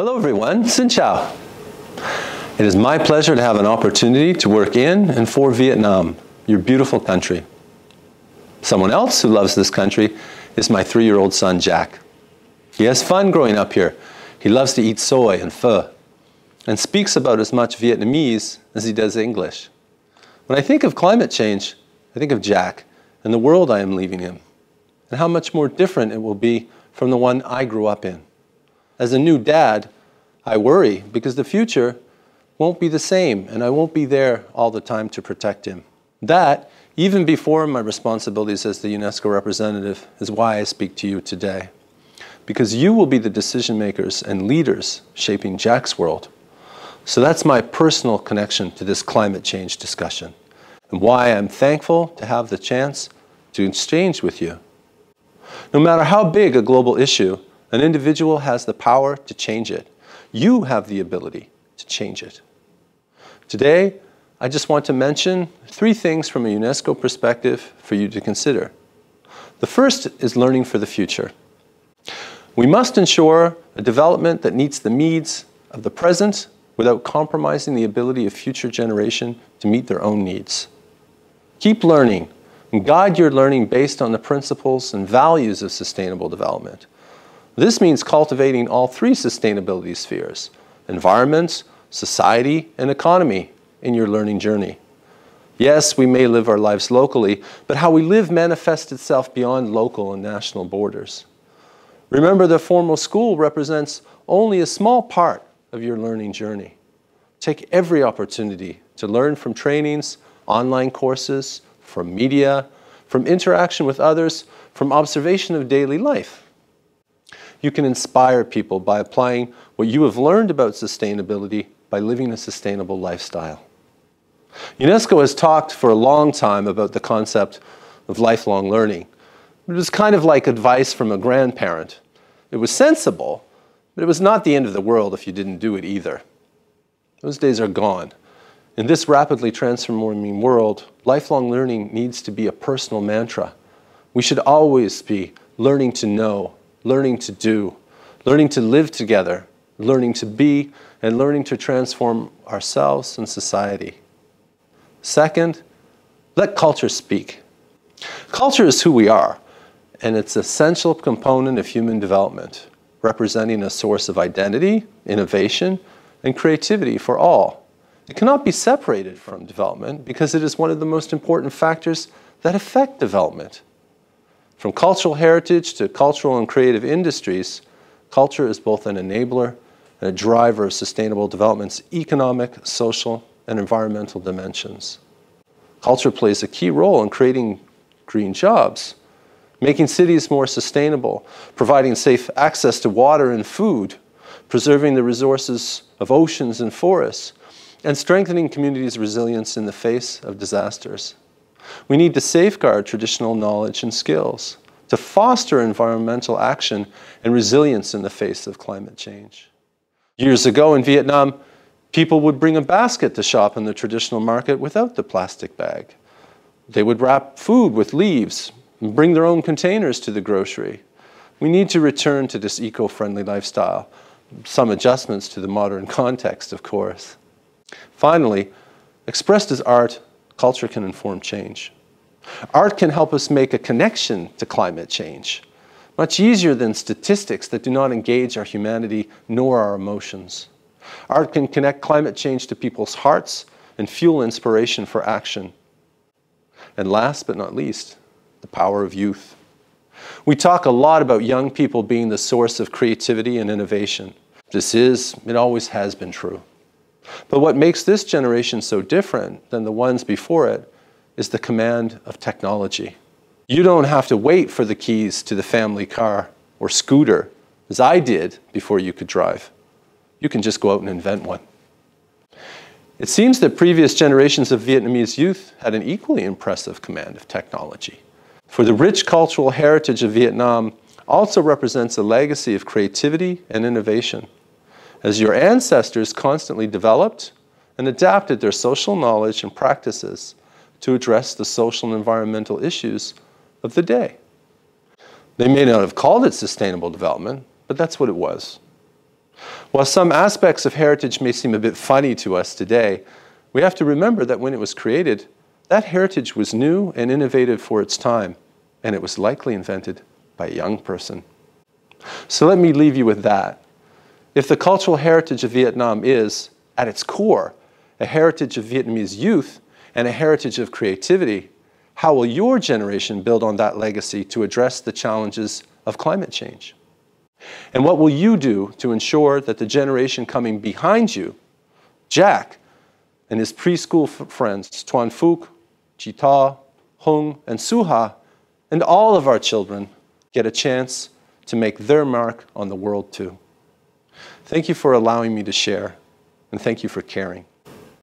Hello everyone, Xin Chào. It is my pleasure to have an opportunity to work in and for Vietnam, your beautiful country. Someone else who loves this country is my 3-year-old son, Jack. He has fun growing up here. He loves to eat soy and pho, and speaks about as much Vietnamese as he does English. When I think of climate change, I think of Jack and the world I am leaving him, and how much more different it will be from the one I grew up in. As a new dad, I worry because the future won't be the same, and I won't be there all the time to protect him. That, even before my responsibilities as the UNESCO representative, is why I speak to you today. Because you will be the decision makers and leaders shaping Jack's world. So that's my personal connection to this climate change discussion, and why I'm thankful to have the chance to exchange with you. No matter how big a global issue, an individual has the power to change it. You have the ability to change it. Today, I just want to mention 3 things from a UNESCO perspective for you to consider. The first is learning for the future. We must ensure a development that meets the needs of the present without compromising the ability of future generations to meet their own needs. Keep learning and guide your learning based on the principles and values of sustainable development. This means cultivating all 3 sustainability spheres: environment, society, and economy in your learning journey. Yes, we may live our lives locally, but how we live manifests itself beyond local and national borders. Remember that formal school represents only a small part of your learning journey. Take every opportunity to learn from trainings, online courses, from media, from interaction with others, from observation of daily life. You can inspire people by applying what you have learned about sustainability by living a sustainable lifestyle. UNESCO has talked for a long time about the concept of lifelong learning. It was kind of like advice from a grandparent. It was sensible, but it was not the end of the world if you didn't do it either. Those days are gone. In this rapidly transforming world, lifelong learning needs to be a personal mantra. We should always be learning to know, learning to do, learning to live together, learning to be, and learning to transform ourselves and society. Second, let culture speak. Culture is who we are, and it's an essential component of human development, representing a source of identity, innovation, and creativity for all. It cannot be separated from development because it is one of the most important factors that affect development. From cultural heritage to cultural and creative industries, culture is both an enabler and a driver of sustainable development's economic, social, and environmental dimensions. Culture plays a key role in creating green jobs, making cities more sustainable, providing safe access to water and food, preserving the resources of oceans and forests, and strengthening communities' resilience in the face of disasters. We need to safeguard traditional knowledge and skills, to foster environmental action and resilience in the face of climate change. Years ago in Vietnam, people would bring a basket to shop in the traditional market without the plastic bag. They would wrap food with leaves and bring their own containers to the grocery. We need to return to this eco-friendly lifestyle. Some adjustments to the modern context, of course. Finally, expressed as art, culture can inform change. Art can help us make a connection to climate change, much easier than statistics that do not engage our humanity nor our emotions. Art can connect climate change to people's hearts and fuel inspiration for action. And last but not least, the power of youth. We talk a lot about young people being the source of creativity and innovation. It always has been true. But what makes this generation so different than the ones before it is the command of technology. You don't have to wait for the keys to the family car or scooter, as I did before you could drive. You can just go out and invent one. It seems that previous generations of Vietnamese youth had an equally impressive command of technology. For the rich cultural heritage of Vietnam also represents a legacy of creativity and innovation, as your ancestors constantly developed and adapted their social knowledge and practices to address the social and environmental issues of the day. They may not have called it sustainable development, but that's what it was. While some aspects of heritage may seem a bit funny to us today, we have to remember that when it was created, that heritage was new and innovative for its time, and it was likely invented by a young person. So let me leave you with that. If the cultural heritage of Vietnam is, at its core, a heritage of Vietnamese youth and a heritage of creativity, how will your generation build on that legacy to address the challenges of climate change? And what will you do to ensure that the generation coming behind you, Jack and his preschool friends, Tuan Phuc, Chita, Hung, and Suha, and all of our children get a chance to make their mark on the world too? Thank you for allowing me to share, and thank you for caring.